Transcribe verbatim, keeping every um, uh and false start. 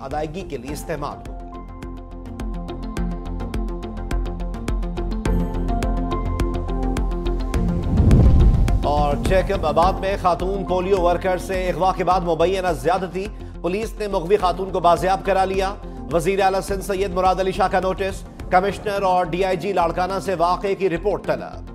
अदायगी के लिए इस्तेमाल होगी। और जैकबाबाद में खातून पोलियो वर्कर से अगवा के बाद मुबैना ज्यादती, पुलिस ने मुगवी खातून को बाजियाब करा लिया। वजीर आला सिंध सैयद मुराद अली शाह का नोटिस, कमिश्नर और डी आई जी लाड़काना से वाक़े की रिपोर्ट तलब।